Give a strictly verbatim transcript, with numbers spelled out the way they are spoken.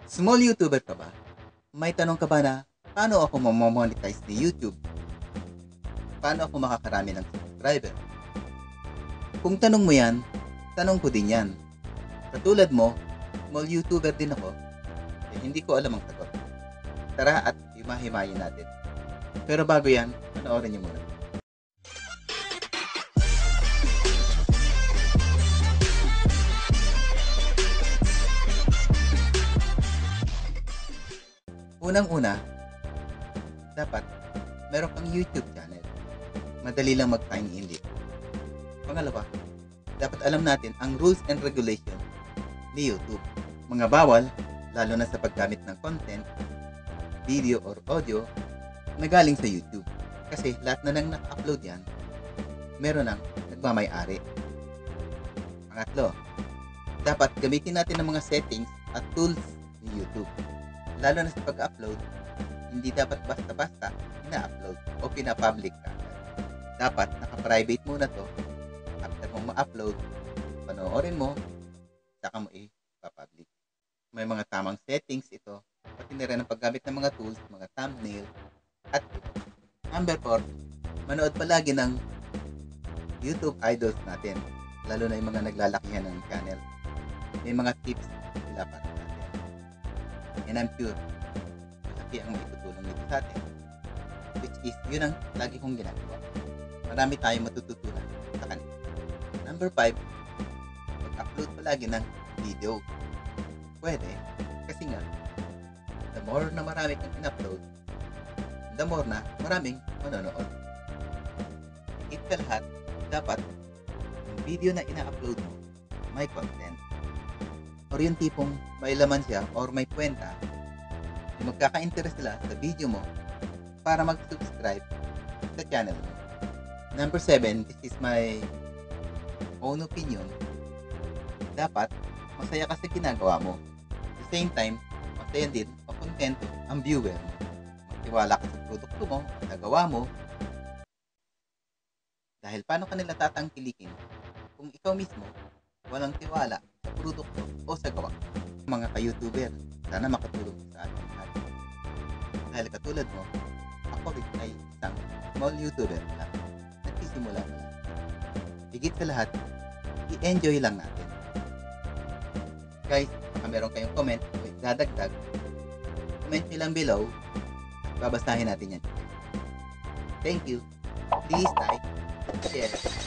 Small YouTuber ka ba? May tanong ka ba na, paano ako mamomonetize ni YouTube? Paano ako makakarami ng subscriber? Kung tanong mo yan, tanong ko din yan. Katulad mo, small YouTuber din ako, eh hindi ko alam ang sagot. Tara at himahimayin natin. Pero bago yan, panoorin niyo muna. Unang-una, dapat meron kang YouTube channel. Madali lang mag-sign in dito. Pangalawa, dapat alam natin ang rules and regulation ni YouTube. Mga bawal, lalo na sa paggamit ng content, video or audio na galing sa YouTube. Kasi lahat na nang naka-upload yan, meron ng nagmamay-ari. Pangatlo, dapat gamitin natin ang mga settings at tools ni YouTube. Lalo na sa pag-upload, hindi dapat basta-basta ina-upload o pina-public ka. Dapat naka-private muna to. After mong ma-upload, panoorin mo, saka mo i-public. May mga tamang settings ito, pati na rin ang paggamit ng mga tools, mga thumbnail, at ito. Number four, manood palagi ng YouTube idols natin, lalo na yung mga naglalakihan ng channel. May mga tips sila para sa atin. And I'm sure, malaki ang maitutulong nito sa atin. Which is, yun ang lagi kong ginagawa. Marami tayong matututunan sa kanila. Number five, mag-upload palagi ng video. Pwede, kasi nga, the more na marami kang in-upload, the more na maraming manonood. Higit sa lahat, dapat yung video na ina-upload mo, may content. Or yung tipong may laman siya or may kwenta, yung magkaka-interest sila sa video mo para mag-subscribe sa channel mo. Number seven, this is my own opinion. Dapat, masaya ka sa ginagawa mo. At the same time, masaya din o kontento ang viewer mo. Magtiwala ka sa produkto mo, sa nagawa mo. Dahil paano ka nila tatangkilikin kung ikaw mismo walang tiwala sa produkto o sa gawa. Mga ka-YouTuber, sana makatulong sa atin lahat. Dahil katulad mo, ako rin ay isang small YouTuber na nagsisimula na lang. Higit sa lahat, i-enjoy lang natin. Guys, baka meron kayong comment o dadagdag, comment nyo lang below, babasahin natin yan. Thank you. Please like, share,